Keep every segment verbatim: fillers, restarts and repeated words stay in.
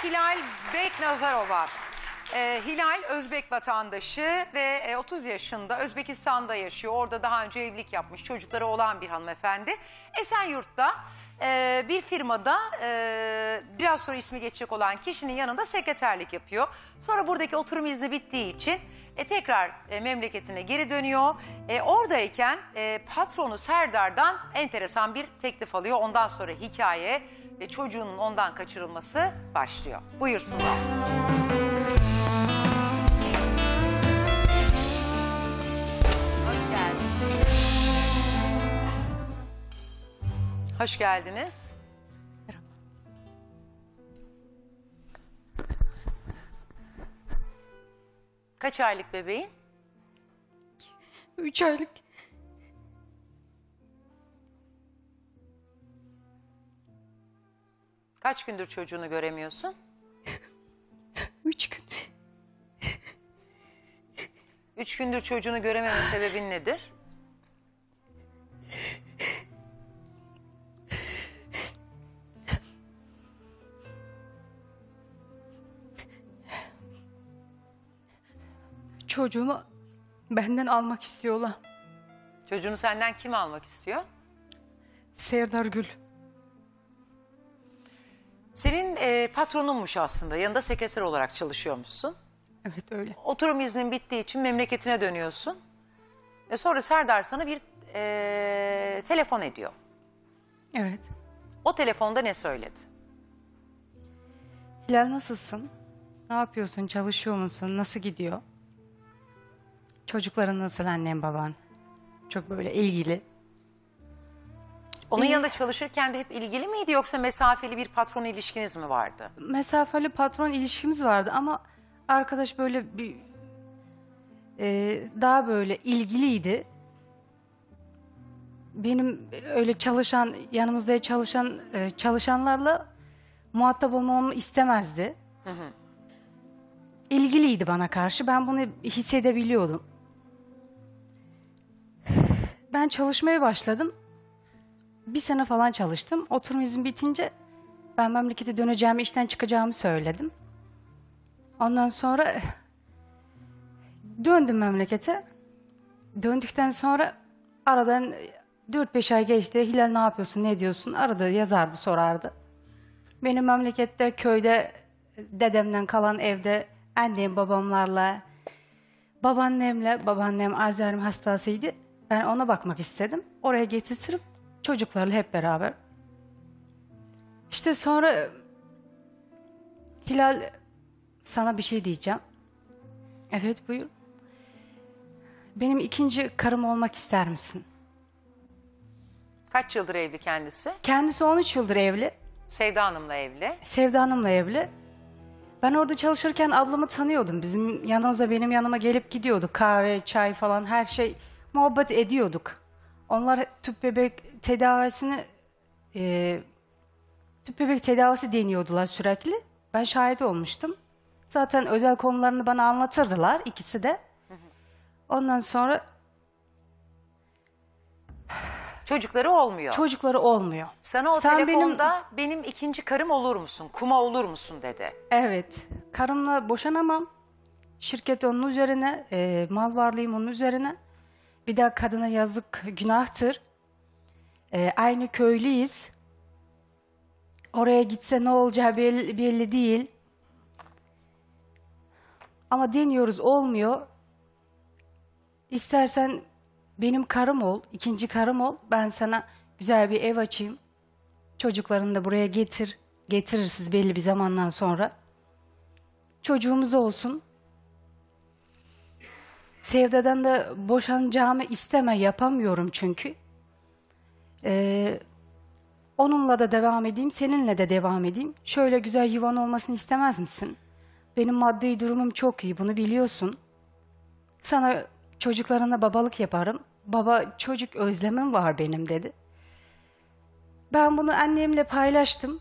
Hilal Beknazarova. Ee, Hilal Özbek vatandaşı ve e, otuz yaşında Özbekistan'da yaşıyor. Orada daha önce evlilik yapmış, çocukları olan bir hanımefendi. Esenyurt'ta e, bir firmada e, biraz sonra ismi geçecek olan kişinin yanında sekreterlik yapıyor. Sonra buradaki oturum izni bittiği için e, tekrar e, memleketine geri dönüyor. E, oradayken e, patronu Serdar'dan enteresan bir teklif alıyor. Ondan sonra hikaye ve çocuğunun ondan kaçırılması başlıyor. Buyursunlar. Hoş geldiniz. Merhaba. Kaç aylık bebeğin? Üç aylık. Kaç gündür çocuğunu göremiyorsun? Üç gün. Üç gündür çocuğunu görememe sebebin nedir? Çocuğumu benden almak istiyorlar. Çocuğunu senden kim almak istiyor? Serdar Gül. Senin e, patronunmuş aslında. Yanında sekreter olarak çalışıyormuşsun. Evet öyle. Oturum iznin bittiği için memleketine dönüyorsun. Ve sonra Serdar sana bir e, telefon ediyor. Evet. O telefonda ne söyledi? Hilal nasılsın? Ne yapıyorsun? Çalışıyor musun? Nasıl gidiyor? Çocukların nasıl, annen baban? Çok böyle ilgili. Onun İyi. yanında çalışırken de hep ilgili miydi yoksa mesafeli bir patron ilişkiniz mi vardı? Mesafeli patron ilişkimiz vardı ama arkadaş böyle bir e, daha böyle ilgiliydi. Benim öyle çalışan, yanımızda çalışan e, çalışanlarla muhatap olmamı istemezdi. Hı hı. İlgiliydi bana karşı. Ben bunu hissedebiliyordum. Ben çalışmaya başladım. Bir sene falan çalıştım. Oturum izin bitince ben memlekete döneceğimi, işten çıkacağımı söyledim. Ondan sonra döndüm memlekete. Döndükten sonra aradan dört beş ay geçti. Hilal ne yapıyorsun, ne ediyorsun? Arada yazardı, sorardı. Benim memlekette, köyde, dedemden kalan evde annem babamlarla, babaannemle, babaannem Alzheimer hastasıydı. Ben ona bakmak istedim. Oraya getirtirip çocuklarla hep beraber. İşte sonra Hilal, sana bir şey diyeceğim. Evet, buyur. Benim ikinci karım olmak ister misin? Kaç yıldır evli kendisi? Kendisi on üç yıldır evli. Sevda Hanım'la evli. Sevda Hanım'la evli. Ben orada çalışırken ablamı tanıyordum. Bizim yanımıza, benim yanıma gelip gidiyordu. Kahve, çay falan her şey muhabbet ediyorduk. Onlar tüp bebek tedavisini e, tüp bebek tedavisi deniyordular sürekli. Ben şahit olmuştum. Zaten özel konularını bana anlatırdılar ikisi de. Ondan sonra Çocukları olmuyor. çocukları olmuyor. Sana o Sen telefonda benim... benim ikinci karım olur musun? Kuma olur musun dedi. Evet. Karımla boşanamam. Şirket onun üzerine, e, mal varlığım onun üzerine. Bir daha kadına yazık, günahtır. E, aynı köylüyüz. Oraya gitse ne olacağı belli, belli değil. Ama deniyoruz, olmuyor. İstersen benim karım ol, ikinci karım ol. Ben sana güzel bir ev açayım. Çocuklarını da buraya getir. Getirirsiniz belli bir zamandan sonra. Çocuğumuz olsun. Sevda'dan da boşanacağımı isteme, yapamıyorum çünkü. Ee, onunla da devam edeyim, seninle de devam edeyim. Şöyle güzel yuvan olmasını istemez misin? Benim maddi durumum çok iyi, bunu biliyorsun. Sana çocuklarına babalık yaparım. Baba çocuk özlemim var benim dedi. Ben bunu annemle paylaştım.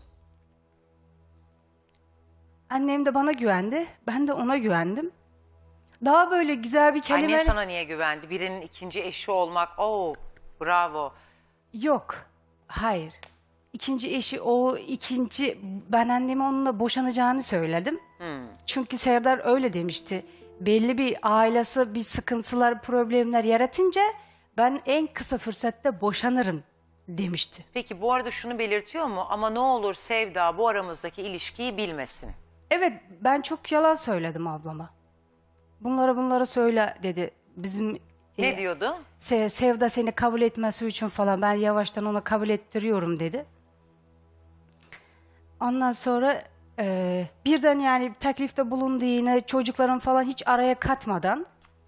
Annem de bana güvendi, ben de ona güvendim. Daha böyle güzel bir kelime... Annen sana niye güvendi? Birinin ikinci eşi olmak, oo bravo. Yok, hayır. ikinci eşi o ikinci ben anneme onunla boşanacağını söyledim. Çünkü Serdar öyle demişti. Belli bir ailesi bir sıkıntılar, problemler yaratınca ben en kısa fırsatta boşanırım demişti. Peki bu arada şunu belirtiyor mu? Ama ne olur Sevda bu aramızdaki ilişkiyi bilmesin. Evet, ben çok yalan söyledim ablama. Bunlara bunlara söyle dedi. Bizim Ne e, diyordu? Se- Sevda seni kabul etmesi için falan ben yavaştan ona kabul ettiriyorum dedi. Ondan sonra e, birden yani teklifte bulundu yine çocukların falan hiç araya katmadan.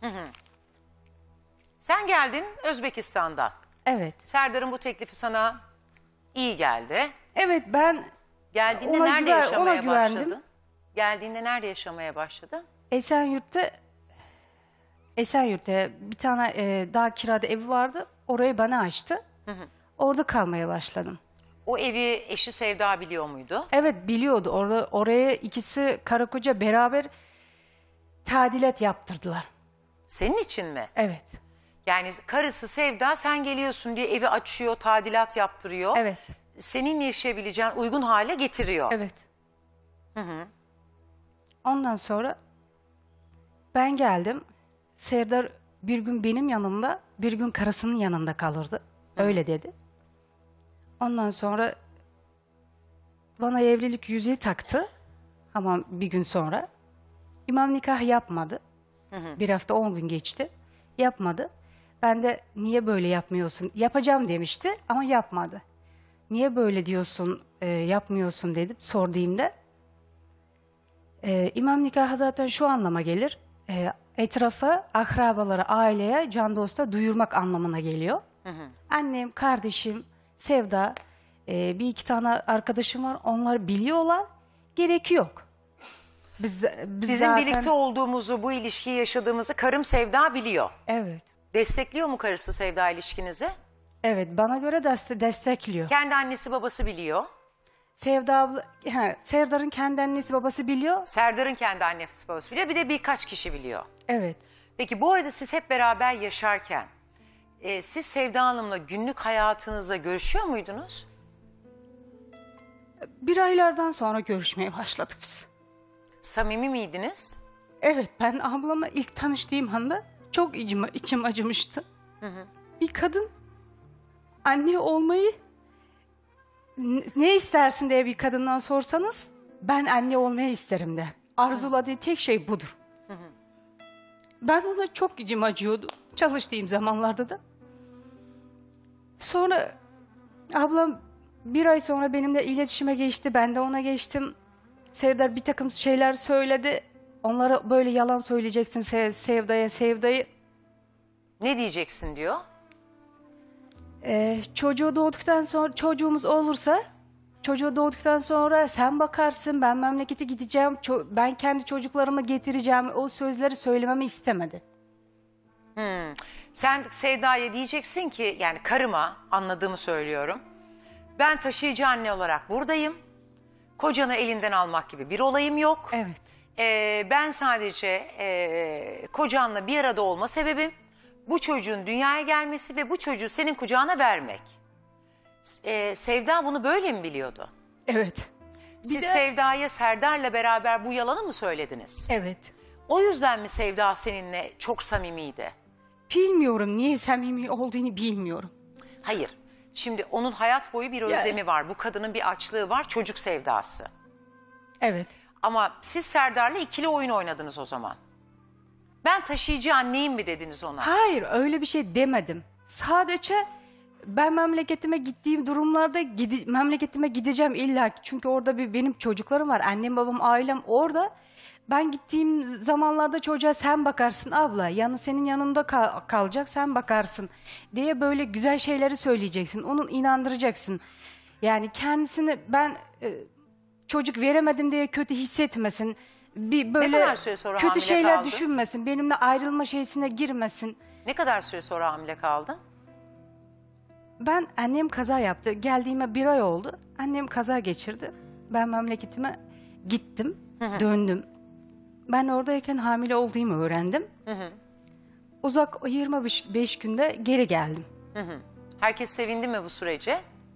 Sen geldin Özbekistan'dan. Evet. Serdar'ın bu teklifi sana iyi geldi. Evet ben Geldiğinde Ona nerede güven- ona yaşamaya güvendim. başladın? Geldiğinde nerede yaşamaya başladın? Esenyurt'ta Esenyurt'ta bir tane e, daha kirada evi vardı. Orayı bana açtı. Orada kalmaya başladım. O evi eşi Sevda biliyor muydu? Evet biliyordu. Orada oraya ikisi karı koca beraber tadilat yaptırdılar. Senin için mi? Evet. Yani karısı Sevda sen geliyorsun diye evi açıyor, tadilat yaptırıyor. Evet. Seninle yaşayabileceğin uygun hale getiriyor. Evet. Ondan sonra ben geldim. Serdar bir gün benim yanımda, bir gün karısının yanında kalırdı. Öyle dedi. Ondan sonra bana evlilik yüzüğü taktı. Ama bir gün sonra imam nikah yapmadı. Bir hafta on gün geçti. Yapmadı. Ben de niye böyle yapmıyorsun? Yapacağım demişti ama yapmadı. Niye böyle diyorsun, e, yapmıyorsun dedim sorduğumda. E, imam nikahı zaten şu anlama gelir. E, etrafa, akrabalara, aileye, can dosta duyurmak anlamına geliyor. Annem, kardeşim, Sevda, e, bir iki tane arkadaşım var. Onlar biliyorlar. Gerek yok. Biz, biz Bizim zaten... birlikte olduğumuzu, bu ilişkiyi yaşadığımızı karım Sevda biliyor. Evet. Destekliyor mu karısı Sevda ilişkinizi? Evet, bana göre deste- destekliyor. Kendi annesi babası biliyor. Sevda abla, he, Serdar'ın kendi annesi babası biliyor. Serdar'ın kendi annesi babası biliyor. Bir de birkaç kişi biliyor. Evet. Peki bu arada siz hep beraber yaşarken e, siz Sevda Hanım'la günlük hayatınızda görüşüyor muydunuz? Bir aylardan sonra görüşmeye başladık biz. Samimi miydiniz? Evet, ben ablamla ilk tanıştığım anda çok içim, içim acımıştı. Bir kadın anne olmayı n- ne istersin diye bir kadından sorsanız ben anne olmayı isterim de. Arzuladığı tek şey budur. Ben ona çok içim acıyordu çalıştığım zamanlarda da. Sonra ablam bir ay sonra benimle iletişime geçti. Ben de ona geçtim. Serdar bir takım şeyler söyledi. Onlara böyle yalan söyleyeceksin Se- Sevda'ya, Sevda'yı. Ne diyeceksin diyor. Ee, çocuğu doğduktan sonra, çocuğumuz olursa, çocuğu doğduktan sonra sen bakarsın, ben memlekete gideceğim, ço- ben kendi çocuklarımı getireceğim, o sözleri söylememi istemedi. Sen Sevda'ya diyeceksin ki yani karıma anladığımı söylüyorum. Ben taşıyıcı anne olarak buradayım. Kocanı elinden almak gibi bir olayım yok. Evet. Ee, ben sadece e, kocanla bir arada olma sebebim bu çocuğun dünyaya gelmesi ve bu çocuğu senin kucağına vermek. Ee, Sevda bunu böyle mi biliyordu? Evet. Siz de- Sevda'ya Serdar'la beraber bu yalanı mı söylediniz? Evet. O yüzden mi Sevda seninle çok samimiydi? Bilmiyorum niye samimi olduğunu bilmiyorum. Hayır. Şimdi onun hayat boyu bir özlemi var. Bu kadının bir açlığı var. Çocuk sevdası. Evet. Ama siz Serdar'la ikili oyun oynadınız o zaman. Ben taşıyıcı anneyim mi dediniz ona? Hayır öyle bir şey demedim. Sadece ben memleketime gittiğim durumlarda gide- memleketime gideceğim illa ki. Çünkü orada bir benim çocuklarım var. Annem babam ailem orada. Ben gittiğim zamanlarda çocuğa sen bakarsın abla. Yanı senin yanında kal- kalacak sen bakarsın diye böyle güzel şeyleri söyleyeceksin. Onun inandıracaksın. Yani kendisini ben e, çocuk veremedim diye kötü hissetmesin. Bir böyle kadar süre sonra kötü hamile şeyler kaldın? düşünmesin. Benimle ayrılma şeysine girmesin. Ne kadar süre sonra hamile kaldın? Ben annem kaza yaptı. Geldiğime bir ay oldu. Annem kaza geçirdi. Ben memleketime gittim. Döndüm. Ben oradayken hamile olduğumu öğrendim. Uzak o yirmi beş günde geri geldim. Herkes sevindi mi bu sürece?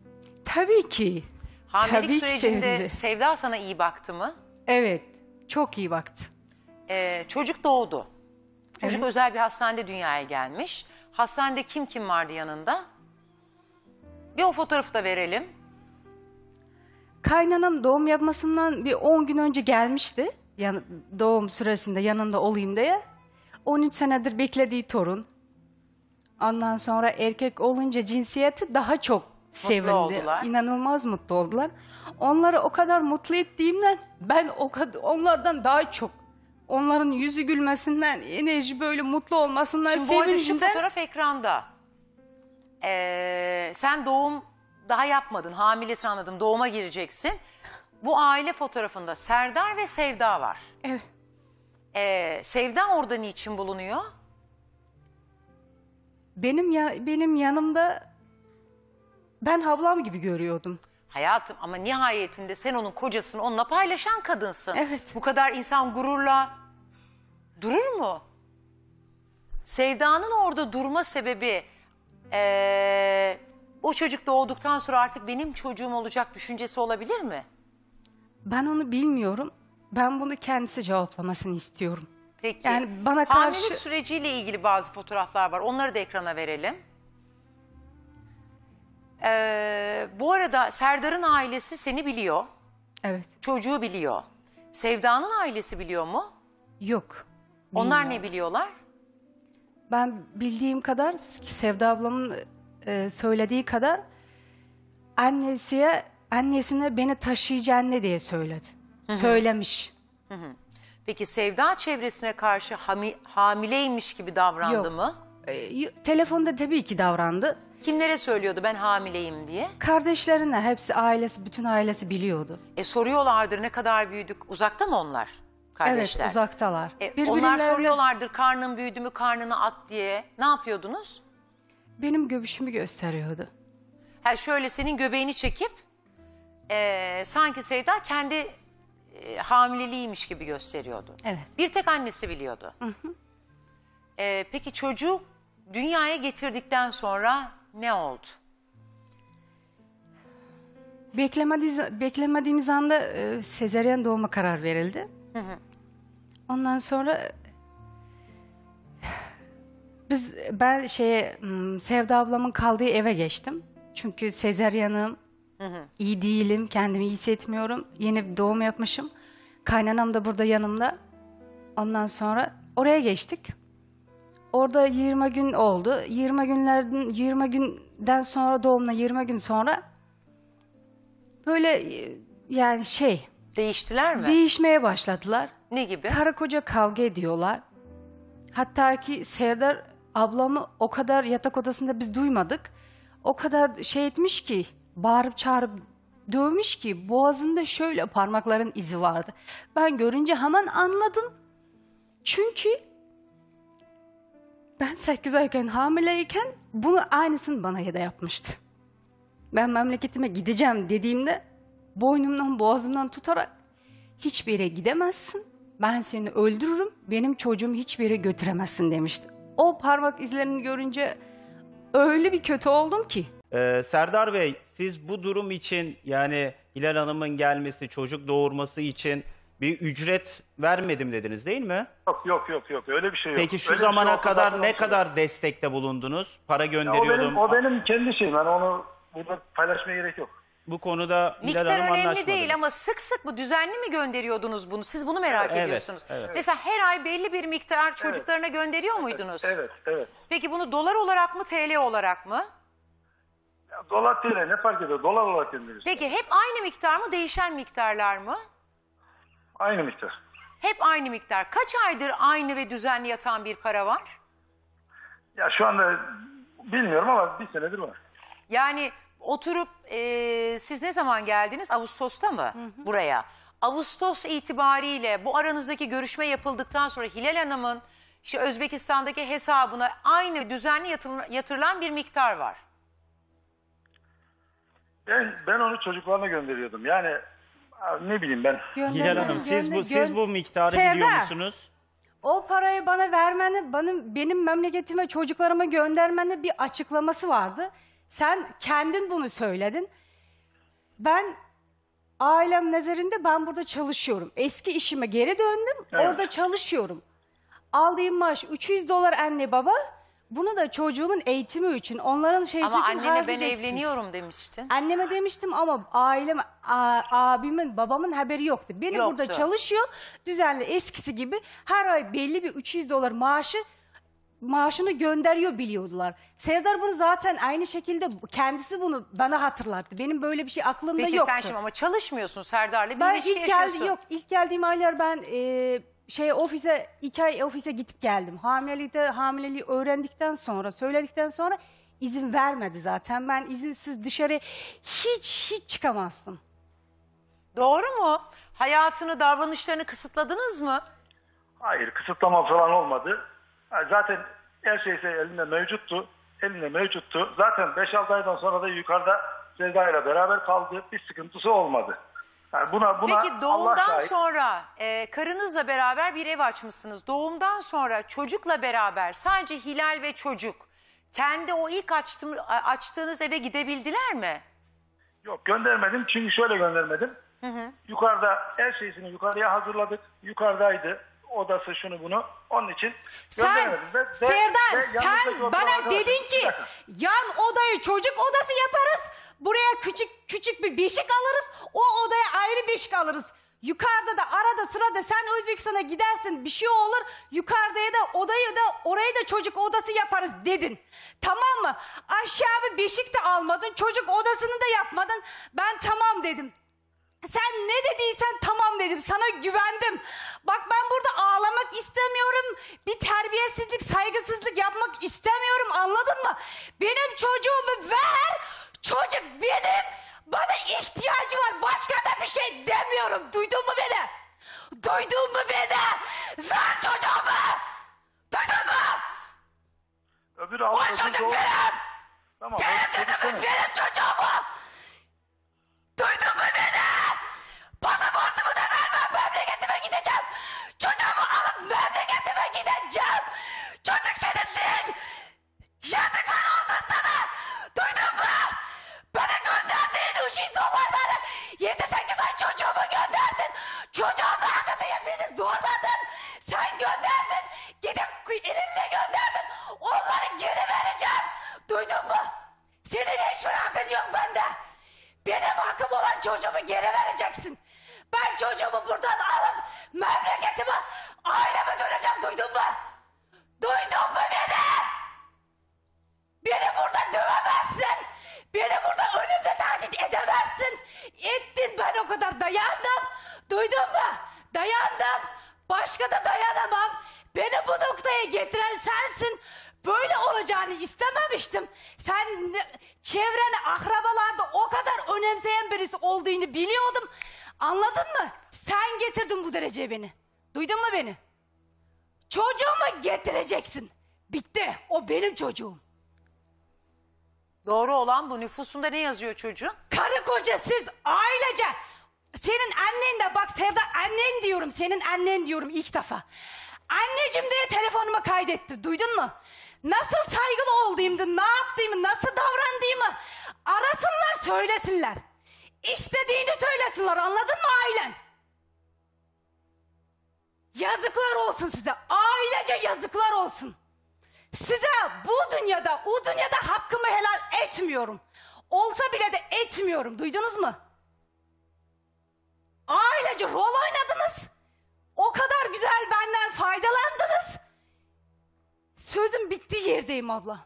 Tabii ki. Hamilelik Tabii ki sürecinde sevdi. Sevda sana iyi baktı mı? Evet. Çok iyi baktı. Ee, çocuk doğdu. Çocuk Evet. özel bir hastanede dünyaya gelmiş. Hastanede kim kim vardı yanında? Bir o fotoğrafı da verelim. Kaynanam doğum yapmasından bir on gün önce gelmişti. Yani doğum süresinde yanında olayım diye. on üç senedir beklediği torun. Ondan sonra erkek olunca cinsiyeti daha çok sevindi. oldular. İnanılmaz mutlu oldular. Onları o kadar mutlu ettiğimden ben o kadar onlardan daha çok onların yüzü gülmesinden, enerji böyle mutlu olmasından, Şimdi bu arada şu sevincinden. fotoğraf ekranda. Ee, sen doğum daha yapmadın. Hamilesin anladım. Doğuma gireceksin. Bu aile fotoğrafında Serdar ve Sevda var. Evet. Ee, Sevda orada niçin bulunuyor? Benim ya, benim yanımda ben ablam gibi görüyordum. Hayatım ama nihayetinde sen onun kocasını onunla paylaşan kadınsın. Evet. Bu kadar insan gururla durur mu? Sevda'nın orada durma sebebi ee, o çocuk doğduktan sonra artık benim çocuğum olacak düşüncesi olabilir mi? Ben onu bilmiyorum. Ben bunu kendisi cevaplamasını istiyorum. Peki. Yani bana Hamilelik karşı- süreciyle ilgili bazı fotoğraflar var. Onları da ekrana verelim. Ee, bu arada Serdar'ın ailesi seni biliyor. Evet. Çocuğu biliyor. Sevda'nın ailesi biliyor mu? Yok. Onlar Bilmiyorum. ne biliyorlar? Ben bildiğim kadar Sevda ablamın e, söylediği kadar annesiye annesine beni taşıyıcı anne diye söyledi. Söylemiş. Peki Sevda çevresine karşı hami- hamileymiş gibi davrandı Yok. mı? E, y- telefonda tabii ki davrandı. Kimlere söylüyordu ben hamileyim diye? Kardeşlerine hepsi ailesi, bütün ailesi biliyordu. E soruyorlardır ne kadar büyüdük. Uzakta mı onlar? Kardeşler. Evet, uzaktalar. E, onlar Birbirlerine- soruyorlardır karnın büyüdü mü karnını at diye. Ne yapıyordunuz? Benim göbüşümü gösteriyordu. Ha şöyle senin göbeğini çekip e, sanki Sevda kendi e, hamileliğiymiş gibi gösteriyordu. Evet. Bir tek annesi biliyordu. E, peki çocuğu dünyaya getirdikten sonra ne oldu? Beklemediğimiz, beklemediğimiz anda e, sezaryen doğuma karar verildi. Ondan sonra biz ben şeye m, Sevda ablamın kaldığı eve geçtim. Çünkü sezaryenim, iyi değilim, kendimi iyi hissetmiyorum. Yeni bir doğum yapmışım. Kaynanam da burada yanımda. Ondan sonra oraya geçtik. Orada yirmi gün oldu. yirmi günlerden yirmi günden sonra doğumla yirmi gün sonra böyle e, yani şey Değiştiler mi? değişmeye başladılar. ne gibi? Karı koca kavga ediyorlar. Hatta ki Serdar ablamı o kadar yatak odasında biz duymadık. O kadar şey etmiş ki, bağırıp çağırıp dövmüş ki boğazında şöyle parmakların izi vardı. Ben görünce hemen anladım. Çünkü ben sekiz ayken hamileyken bunu aynısını bana da yapmıştı. Ben memleketime gideceğim dediğimde boynumdan boğazımdan tutarak hiçbir yere gidemezsin. Ben seni öldürürüm. Benim çocuğumu hiçbir yere götüremezsin demişti. O parmak izlerini görünce öyle bir kötü oldum ki. Ee, Serdar Bey, siz bu durum için yani Hilal Hanım'ın gelmesi, çocuk doğurması için bir ücret vermedim dediniz değil mi? Yok yok yok yok öyle bir şey yok. Peki şu Öyle bir şey zamana olsa kadar zaten ne olsa- kadar destekte bulundunuz? Para Ya o gönderiyordum. benim o benim kendi şeyim. Yani onu burada paylaşmaya gerek yok. Bu konuda Hilal Miktar Hanım önemli anlaşmadınız. değil ama sık sık mı düzenli mi gönderiyordunuz bunu? Siz bunu merak Evet, ediyorsunuz. evet. Mesela her ay belli bir miktar çocuklarına gönderiyor muydunuz? Evet evet. Peki bunu dolar olarak mı T L olarak mı? Ya, dolar T L ne fark ediyor? Dolar olarak gönderiyoruz. Peki hep aynı miktar mı değişen miktarlar mı? Aynı miktar. Hep aynı miktar. Kaç aydır aynı ve düzenli yatan bir para var? Ya şu anda bilmiyorum ama bir senedir var. Yani oturup eee, siz ne zaman geldiniz? Ağustos'ta mı buraya? Ağustos itibariyle bu aranızdaki görüşme yapıldıktan sonra Hilal Hanım'ın işte Özbekistan'daki hesabına aynı düzenli yatırılan, yatırılan bir miktar var. Ben ben onu çocuklarına gönderiyordum. Yani ne bileyim ben. Hilal Hanım, siz bu Gönder- siz bu miktarı Serdar, biliyor musunuz? O parayı bana vermeni, benim, benim memleketime çocuklarıma göndermenin bir açıklaması vardı. Sen kendin bunu söyledin. Ben ailem nazarında ben burada çalışıyorum. Eski işime geri döndüm. Evet. Orada çalışıyorum. Aldığım maaş üç yüz dolar anne baba. Bunu da çocuğumun eğitimi için, onların şeysi Ama için annene ben harcayacaksınız. evleniyorum demiştin. Anneme demiştim ama ailem, a- abimin, babamın haberi yoktu. Benim Yoktu. burada çalışıyor, düzenli eskisi gibi her ay belli bir üç yüz dolar maaşı maaşını gönderiyor biliyordular. Serdar bunu zaten aynı şekilde kendisi bunu bana hatırlattı. Benim böyle bir şey aklımda Peki yoktu. sen şimdi ama çalışmıyorsun Serdar'la bir Ben ilişki ilk yaşıyorsun. geldi yok ilk geldiğim aylar ben e, şey ofise iki ay ofise gidip geldim. Hamilelikte hamileliği öğrendikten sonra söyledikten sonra izin vermedi zaten. Ben izinsiz dışarı hiç hiç çıkamazdım. Doğru mu? Hayatını, davranışlarını kısıtladınız mı? Hayır, kısıtlama falan olmadı. Ha, zaten her şey elinde mevcuttu. Elinde mevcuttu. Zaten beş altı aydan sonra da yukarıda Sevda ile beraber kaldı. Bir sıkıntısı olmadı. Yani buna, buna Peki Allah doğumdan şahit. sonra e, karınızla beraber bir ev açmışsınız. Doğumdan sonra çocukla beraber sadece Hilal ve çocuk kendi o ilk açtığım, açtığınız eve gidebildiler mi? Yok, göndermedim çünkü şöyle göndermedim. Yukarıda her şeysini yukarıya hazırladık. Yukarıdaydı. Odası şunu bunu. Onun için Sen göndermedim. Ve- ve- Serdar ve yanımızdaki sen oturan bana arkadaşım- dedin Bir ki dakika. yan odayı çocuk odası yaparız. Buraya küçük küçük bir beşik alırız. O odaya ayrı beşik alırız. Yukarıda da arada sırada sen Özbekistan'a gidersin bir şey olur. Yukarıdaya da odayı da orayı da çocuk odası yaparız dedin. Tamam mı? Aşağı bir beşik de almadın. Çocuk odasını da yapmadın. Ben tamam dedim. Sen ne dediysen tamam dedim. Sana güvendim. Bak ben burada ağlamak istemiyorum. Bir terbiyesizlik, saygısızlık yapmak istemiyorum. Anladın mı? Benim çocuğumu ver. Çocuk benim. Bana ihtiyacı var. Başka da bir şey demiyorum. Duydun mu beni? Duydun mu beni? Ver çocuğumu. Duydun mu? Öbür O al, öbür çocuk doğum- benim. Tamam. Benim öbür çocuk dedim senin. benim çocuğumu. Duydun mu beni? Pasaportumu da vermem, memleketime gideceğim. Çocuğumu alıp memleketime gideceğim. Çocuk senin değil. Yazıklar olsun sana. Duydun mu? Bana gönderdiğin üç yüz dolarları yedi sekiz ay çocuğumu gönderdin. Çocuğun hakkını beni zorladın. Sen gönderdin. Gidip elinle gönderdin. Onları geri vereceğim. Duydun mu? Senin hiçbir hakkın yok bende. Benim hakkım olan çocuğumu geri vereceksin. Ben çocuğumu buradan alıp memleketime, aileme döneceğim. Duydun mu? Duydun mu beni? Beni burada dövemezsin. Beni burada ölümle tahdit edemezsin. Ettin, ben o kadar dayandım. Duydun mu? Dayandım. Başka da dayanamam. Beni bu noktaya getiren sensin. Böyle olacağını istememiştim. Sen ne- çevreni, akrabalarda o kadar önemseyen birisi olduğunu biliyordum. Anladın mı? Sen getirdin bu dereceye beni. Duydun mu beni? Çocuğumu getireceksin. Bitti. O benim çocuğum. Doğru olan bu. Nüfusunda ne yazıyor çocuğun? Karı koca siz ailece. Senin annen de bak Sevda, annen diyorum. Senin annen diyorum ilk defa. Anneciğim diye telefonuma kaydetti. Duydun mu? Nasıl saygılı olduğumu, ne yaptığımı, nasıl davrandığımı arasınlar, söylesinler. İstediğini söylesinler. Anladın mı ailen? Yazıklar olsun size. Ailece yazıklar olsun. Size bu dünyada, o dünyada hakkımı helal etmiyorum. Olsa bile de etmiyorum. Duydunuz mu? Ailece rol oynadınız. O kadar güzel benden faydalandınız. Sözün bittiği yerdeyim abla.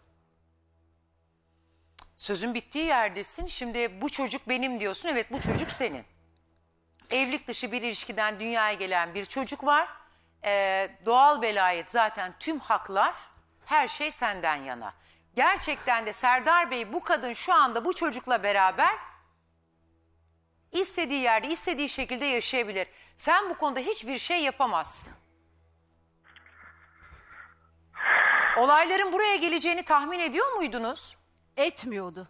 Sözün bittiği yerdesin. Şimdi bu çocuk benim diyorsun. Evet, bu çocuk senin. Evlilik dışı bir ilişkiden dünyaya gelen bir çocuk var. Ee, doğal velayet zaten tüm haklar, her şey senden yana. Gerçekten de Serdar Bey, bu kadın şu anda bu çocukla beraber istediği yerde, istediği şekilde yaşayabilir. Sen bu konuda hiçbir şey yapamazsın. Olayların buraya geleceğini tahmin ediyor muydunuz? Etmiyordu.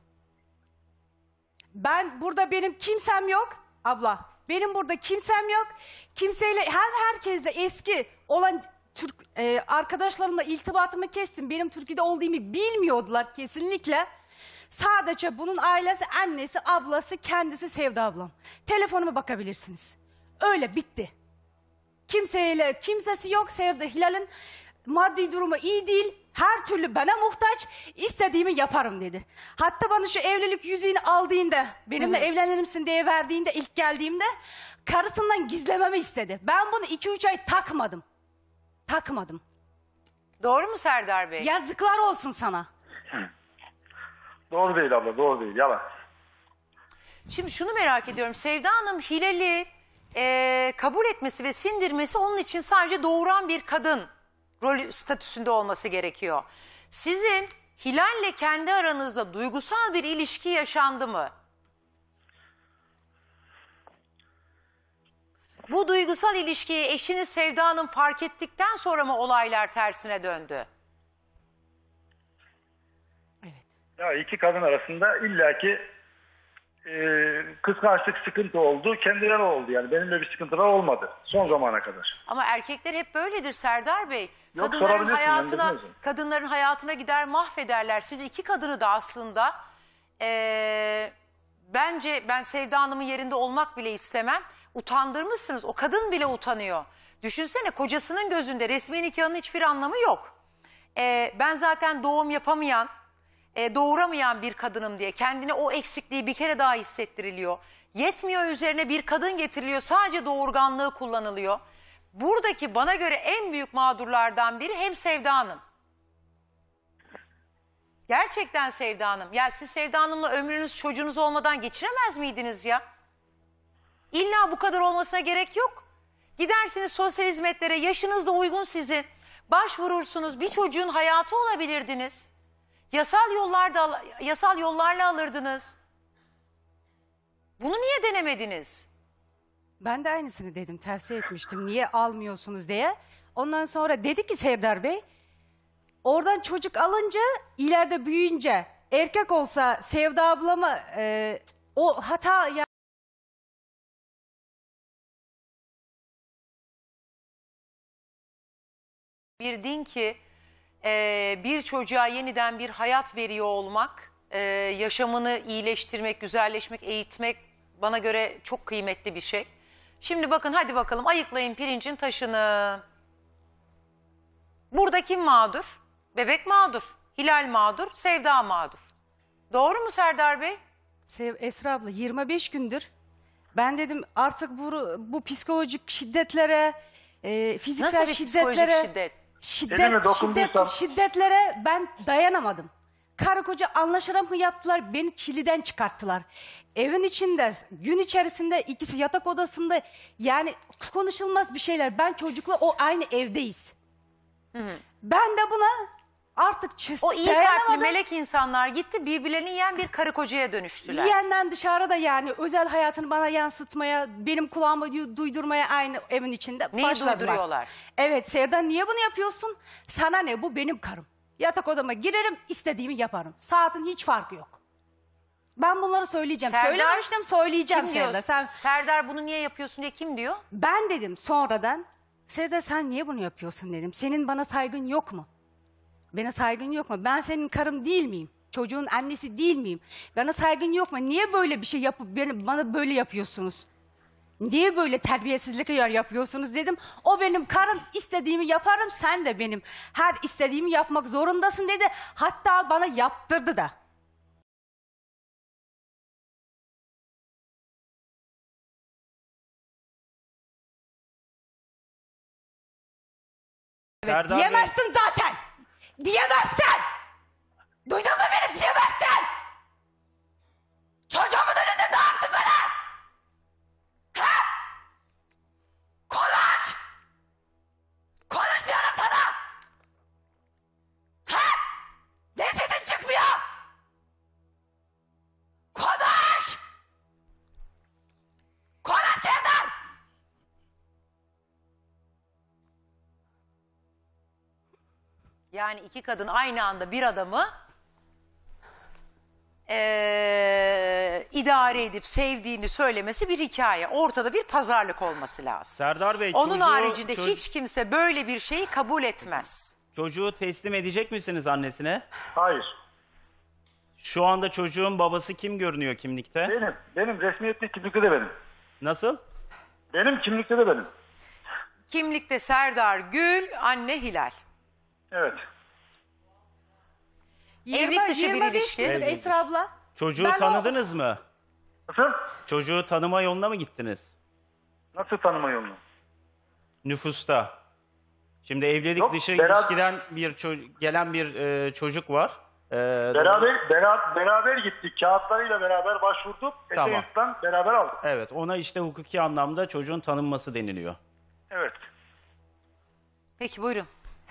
Ben burada benim kimsem yok abla. Benim burada kimsem yok. Kimseyle hem herkesle eski olan Türk e, arkadaşlarımla iltibatımı kestim. Benim Türkiye'de olduğumu bilmiyordular kesinlikle. Sadece bunun ailesi, annesi, ablası, kendisi Sevda ablam. Telefonuma bakabilirsiniz. Öyle bitti. Kimseyle, kimsesi yok Sevda. Hilal'in maddi durumu iyi değil. Her türlü bana muhtaç. İstediğimi yaparım dedi. Hatta bana şu evlilik yüzüğünü aldığında, benimle evlenir misin diye verdiğinde, ilk geldiğimde karısından gizlememi istedi. Ben bunu iki üç ay takmadım. Takmadım. Doğru mu Serdar Bey? Yazıklar olsun sana. Doğru değil abla, doğru değil. Yalan. Şimdi şunu merak ediyorum. Sevda Hanım Hilal'i e, kabul etmesi ve sindirmesi onun için sadece doğuran bir kadın rolü statüsünde olması gerekiyor. Sizin Hilal'le kendi aranızda duygusal bir ilişki yaşandı mı? Bu duygusal ilişkiyi eşiniz Sevda Hanım fark ettikten sonra mı olaylar tersine döndü? Evet. Ya iki kadın arasında illaki e, kıskançlık sıkıntı oldu. Kendileri oldu yani. Benimle bir sıkıntılar olmadı son zamana kadar. Ama erkekler hep böyledir Serdar Bey. Yok, Kadınların sorabilirsin, hayatına, yani bilmiyorsun. kadınların hayatına gider mahvederler. Siz iki kadını da aslında eee, bence ben Sevda Hanım'ın yerinde olmak bile istemem. Utandırmışsınız. O kadın bile utanıyor. Düşünsene kocasının gözünde resmi nikahın hiçbir anlamı yok. Eee, ben zaten doğum yapamayan, e, doğuramayan bir kadınım diye kendine o eksikliği bir kere daha hissettiriliyor. Yetmiyor, üzerine bir kadın getiriliyor, sadece doğurganlığı kullanılıyor. Buradaki bana göre en büyük mağdurlardan biri hem Sevda Hanım. Gerçekten Sevda Hanım. Ya siz Sevda Hanım'la ömrünüz çocuğunuz olmadan geçiremez miydiniz ya? İlla bu kadar olmasına gerek yok. Gidersiniz sosyal hizmetlere, yaşınız da uygun sizin. Başvurursunuz, bir çocuğun hayatı olabilirdiniz. Yasal yollarda, yasal yollarla alırdınız. Bunu niye denemediniz? Ben de aynısını dedim, tavsiye etmiştim. Niye almıyorsunuz diye. Ondan sonra dedi ki Serdar Bey, oradan çocuk alınca, ileride büyüyünce erkek olsa Sevda ablama e, o hata ya Bir din ki e, bir çocuğa yeniden bir hayat veriyor olmak, e, yaşamını iyileştirmek, güzelleşmek, eğitmek bana göre çok kıymetli bir şey. Şimdi bakın, hadi bakalım ayıklayın pirincin taşını. Burada kim mağdur? Bebek mağdur, Hilal mağdur, Sevda mağdur. Doğru mu Serdar Bey? Sev Esra abla yirmi beş gündür ben dedim artık bu, bu psikolojik şiddetlere, e, fiziksel Nasıl bir psikolojik şiddetlere, şiddet? şiddet, Elime şiddet, dokunduysam- şiddetlere ben dayanamadım. Karı koca anlaşarak mı yaptılar, beni çiliden çıkarttılar. Evin içinde, gün içerisinde ikisi yatak odasında, yani konuşulmaz bir şeyler. Ben çocukla o aynı evdeyiz. Ben de buna artık çı- O iyi kalpli dayanamadım. melek insanlar gitti, birbirlerini yiyen bir karı kocaya dönüştüler. Yiyenden dışarıda, yani özel hayatını bana yansıtmaya, benim kulağıma du- duydurmaya aynı evin içinde Neyi başladılar. duyduruyorlar? Evet, Sevda niye bunu yapıyorsun? Sana ne, bu benim karım. Yatak odama girerim, istediğimi yaparım. Saatin hiç farkı yok. Ben bunları söyleyeceğim. Serdar, Söylememiştim, söyleyeceğim Kim diyor? Sevda. Sen, Serdar bunu niye yapıyorsun diye kim diyor? ben dedim sonradan, Sevda sen niye bunu yapıyorsun dedim. Senin bana saygın yok mu? Bana saygın yok mu? Ben senin karım değil miyim? Çocuğun annesi değil miyim? Bana saygın yok mu? Niye böyle bir şey yapıp beni, bana böyle yapıyorsunuz? Niye böyle terbiyesizlik yapıyorsunuz dedim. O benim karım, istediğimi yaparım, sen de benim her istediğimi yapmak zorundasın dedi. Hatta bana yaptırdı da. Serdar Bey, Diyemezsin zaten. Diyemezsin. Duydun mu beni? Diyemezsin. Çocuğumun önünde ne yaptın bana? Ha? Konuş. Konuş diyorum sana. Ha? Ne sesin çıkmıyor? Konuş. Konuş Serdar. Yani iki kadın aynı anda bir adamı eee, idare edip sevdiğini söylemesi bir hikaye. Ortada bir pazarlık olması lazım. Serdar Bey, Onun çocuğu, haricinde ço- hiç kimse böyle bir şeyi kabul etmez. çocuğu teslim edecek misiniz annesine? Hayır. Şu anda çocuğun babası kim görünüyor kimlikte? Benim, benim resmiyetli kimlikte de benim. Nasıl? Benim kimlikte de benim. Kimlikte Serdar Gül, anne Hilal. Evet. Evlilik dışı bir yirmi beş ilişki. yıldır Evlilik Esra abla. Çocuğu Ben o- tanıdınız mı? Nasıl? Çocuğu tanıma yoluna mı gittiniz? Nasıl tanıma yolunu? Nüfusta. Şimdi evlilik Yok, dışı beraber- ilişkiden bir ço- gelen bir e, çocuk var. E, Beraber, beraber, beraber gittik. Kağıtlarıyla beraber başvurduk. Tamam. Esenyurt'tan beraber aldık. Evet, ona işte hukuki anlamda çocuğun tanınması deniliyor. Evet. Peki buyurun.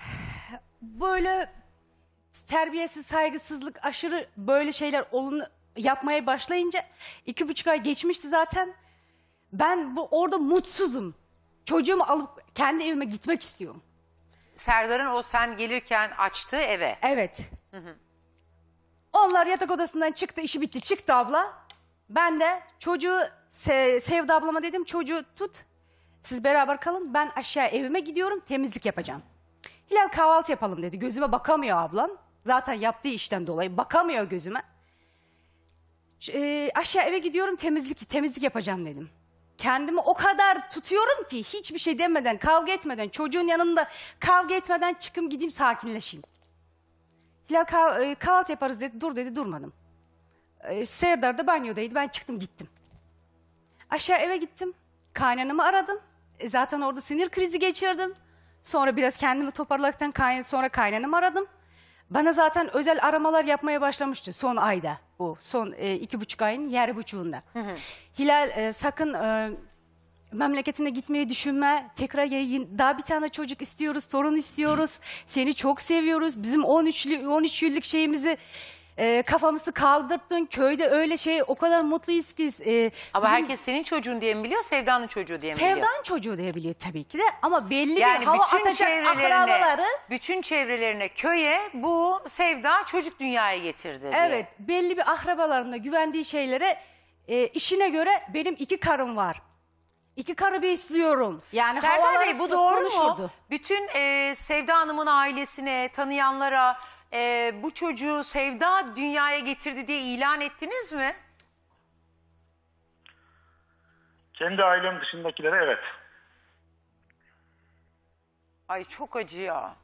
Böyle terbiyesiz, saygısızlık, aşırı böyle şeyler olun yapmaya başlayınca iki buçuk ay geçmişti zaten. Ben bu orada mutsuzum. Çocuğumu alıp kendi evime gitmek istiyorum. Serdar'ın o sen gelirken açtığı eve. Evet. Onlar yatak odasından çıktı, işi bitti, çıktı abla. Ben de çocuğu Se- Sevda ablama dedim, çocuğu tut. Siz beraber kalın, ben aşağı evime gidiyorum, temizlik yapacağım. Hilal kahvaltı yapalım dedi. Gözüme bakamıyor ablam. Zaten yaptığı işten dolayı bakamıyor gözüme. Ş- e, aşağı eve gidiyorum, temizlik temizlik yapacağım dedim. Kendimi o kadar tutuyorum ki hiçbir şey demeden, kavga etmeden, çocuğun yanında kavga etmeden çıkım gideyim sakinleşeyim. Hilal kah- e, kahvaltı yaparız dedi. Dur dedi, durmadım. E, Serdar da banyodaydı. Ben çıktım gittim. Aşağı eve gittim. Kaynanamı aradım. E, zaten orada sinir krizi geçirdim. Sonra biraz kendimi toparladıktan kay- sonra kaynanamı aradım. Bana zaten özel aramalar yapmaya başlamıştı son ayda. Bu son e, iki buçuk ayın yarı buçuğunda. Hilal e, sakın e, memleketine gitmeyi düşünme. Tekrar yayın, daha bir tane çocuk istiyoruz, torun istiyoruz. Seni çok seviyoruz. Bizim on üçlü on üç yıllık şeyimizi e, kafamızı kaldırttın. Köyde öyle şey o kadar mutluyuz ki. E, Ama bizim herkes senin çocuğun diye mi biliyor, Sevda'nın çocuğu diye mi biliyor? Sevdan çocuğu diyebiliyor tabii ki de ama belli Yani bir hava bütün atacak çevrelerine, akrabaları. bütün çevrelerine, köye bu Sevda çocuk dünyaya getirdi diye. Evet, belli bir akrabalarına güvendiği şeylere e, işine göre benim iki karım var. İki karı besliyorum. Yani Serdar havaları Bey bu sık doğru konuşurdu. mu? Bütün e, Sevda Hanım'ın ailesine, tanıyanlara e, bu çocuğu Sevda dünyaya getirdi diye ilan ettiniz mi? Kendi ailem dışındakilere evet. Ay çok acı ya.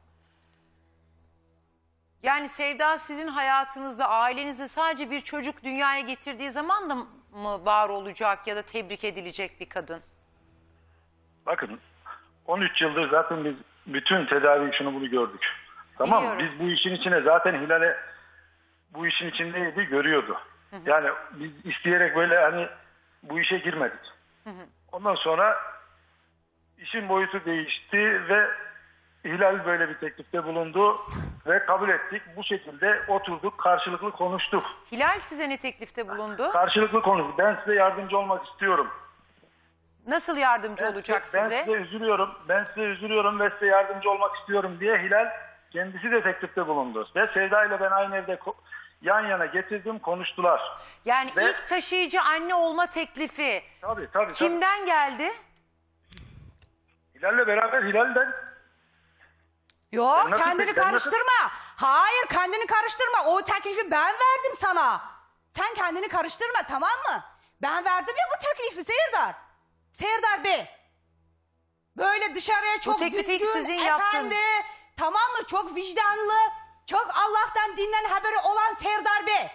Yani Sevda sizin hayatınızda, ailenizde sadece bir çocuk dünyaya getirdiği zaman da mı var olacak ya da tebrik edilecek bir kadın? Bakın on üç yıldır zaten biz bütün tedavi şunu bunu gördük. Tamam mı? Biliyorum. Biz bu işin içine zaten Hilal'e bu işin içindeydi, görüyordu. Yani biz isteyerek böyle hani bu işe girmedik. Ondan sonra işin boyutu değişti ve Hilal böyle bir teklifte bulundu ve kabul ettik. Bu şekilde oturduk, karşılıklı konuştuk. Hilal size ne teklifte bulundu? Karşılıklı konuştuk. Ben size yardımcı olmak istiyorum. Nasıl yardımcı Ben olacak size, size? Ben size üzülüyorum. Ben size üzülüyorum ve size yardımcı olmak istiyorum diye Hilal kendisi de teklifte bulundu. Ve Sevda ile ben aynı evde ko- yan yana getirdim, konuştular. Yani Ve- ilk taşıyıcı anne olma teklifi Tabii tabii. tabii. kimden geldi? Hilal'le beraber Hilal'den Yok Ben nasıl- kendini ben nasıl- karıştırma. Hayır kendini karıştırma. O teklifi ben verdim sana. Sen kendini karıştırma tamam mı? Ben verdim ya bu teklifi Serdar. Serdar Bey. Böyle dışarıya çok teklifi ilk düzgün, sizin efendi, yaptığın- tamam mı? Çok vicdanlı, çok Allah'tan dinden haberi olan Serdar Bey.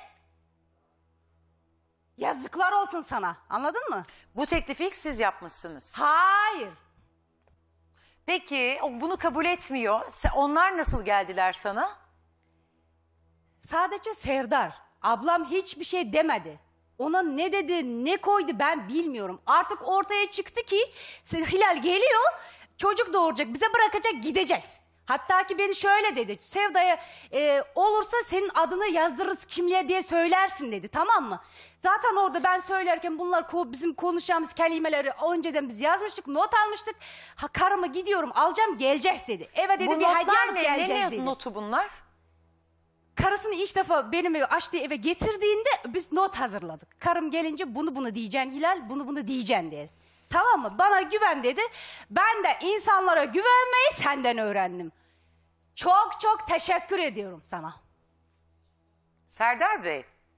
Yazıklar olsun sana. Anladın mı? Bu teklifi ilk siz yapmışsınız. Hayır. Peki o bunu kabul etmiyor. Se- Onlar nasıl geldiler sana? Sadece Serdar. Ablam hiçbir şey demedi. Ona ne dedi, ne koydu ben bilmiyorum. Artık ortaya çıktı ki Hilal geliyor, çocuk doğuracak, bize bırakacak, gideceğiz. Hatta ki beni şöyle dedi, Sevda'ya e, olursa senin adını yazdırırız kimliğe diye söylersin dedi, tamam mı? Zaten orada ben söylerken bunlar ko- bizim konuşacağımız kelimeleri önceden biz yazmıştık, not almıştık. Ha, karıma gidiyorum, alacağım, geleceğiz dedi. Eve dedi Bu bir hediye notlar alıp ne? geleceğiz Ne, dedi. ne notu bunlar? Karısını ilk defa benim eve açtığı eve getirdiğinde biz not hazırladık. Karım gelince bunu bunu diyeceksin Hilal, bunu bunu diyeceksin dedi. Tamam mı? Bana güven dedi. Ben de insanlara güvenmeyi senden öğrendim. Çok çok teşekkür ediyorum sana. Serdar Bey,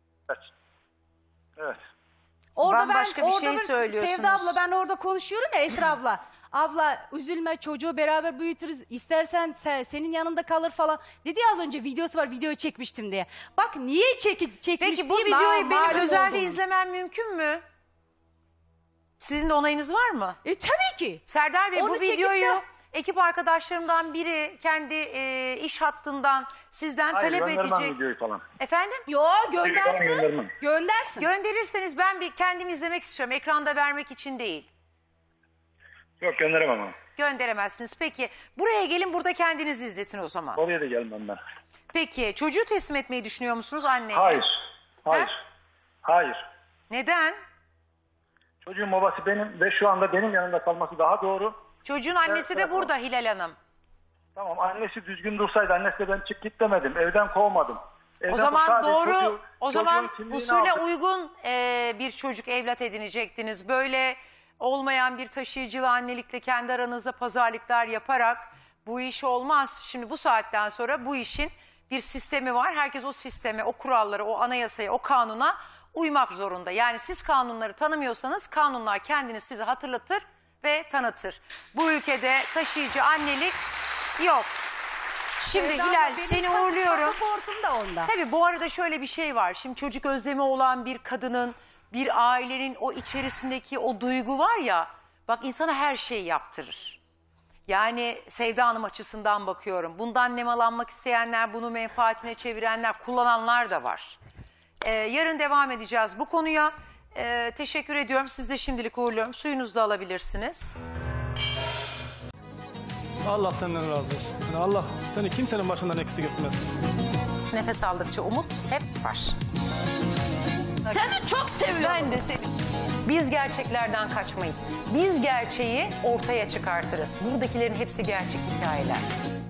Evet. Orada Bambaşka bir orada şey söylüyorsunuz. Sevda abla ben orada konuşuyorum ya Esra abla. Abla üzülme çocuğu beraber büyütürüz. İstersen se- senin yanında kalır falan. Dedi ya az önce videosu var videoyu çekmiştim diye. Bak niye çeki, çekmiş Peki bu diye videoyu ma- benim malum özelde oldum. izlemem mümkün mü? Sizin de onayınız var mı? E tabii ki. Serdar Bey Onu bu çekip videoyu de- ekip arkadaşlarımdan biri kendi e, iş hattından sizden Hayır, talep göndermem edecek. videoyu falan. Efendim? Yo göndersin. göndermem. Göndersin. Gönderirseniz ben bir kendim izlemek istiyorum. Ekranda vermek için değil. Yok, gönderemem ama. Gönderemezsiniz. Peki buraya gelin, burada kendiniz izletin o zaman. Oraya da gelmem ben. Peki çocuğu teslim etmeyi düşünüyor musunuz anneye? Hayır. Hayır. Ha? Hayır. Neden? Çocuğun babası benim ve şu anda benim yanımda kalması daha doğru. Çocuğun annesi Evet, de evet. burada Hilal Hanım. Tamam, annesi düzgün dursaydı, annesi de ben çık git demedim. Evden kovmadım. Evden O zaman sadece doğru, çocuğu- o çocuğun zaman kimliğini usule aldık. uygun e, bir çocuk evlat edinecektiniz. Böyle olmayan bir taşıyıcılı annelikle kendi aranızda pazarlıklar yaparak bu iş olmaz. Şimdi bu saatten sonra bu işin bir sistemi var. Herkes o sisteme, o kurallara, o anayasaya, o kanuna uymak zorunda. Yani siz kanunları tanımıyorsanız kanunlar kendini size hatırlatır ve tanıtır. Bu ülkede taşıyıcı annelik yok. Şimdi Sevda abla, Hilal benim seni pas- uğurluyorum. Pasaportum da onda. Tabii bu arada şöyle bir şey var. Şimdi çocuk özlemi olan bir kadının, bir ailenin o içerisindeki o duygu var ya, bak insana her şeyi yaptırır. Yani Sevda Hanım açısından bakıyorum. Bundan nemalanmak isteyenler, bunu menfaatine çevirenler, kullananlar da var. Ee, yarın devam edeceğiz bu konuya. Ee, teşekkür ediyorum. Siz de şimdilik uğurluyorum. Suyunuzu da alabilirsiniz. Allah senden razı olsun. Yani Allah seni kimsenin başından eksik etmez. Nefes aldıkça umut hep var. Seni çok seviyorum. Ben de seni. Biz gerçeklerden kaçmayız. Biz gerçeği ortaya çıkartırız. Buradakilerin hepsi gerçek hikayeler.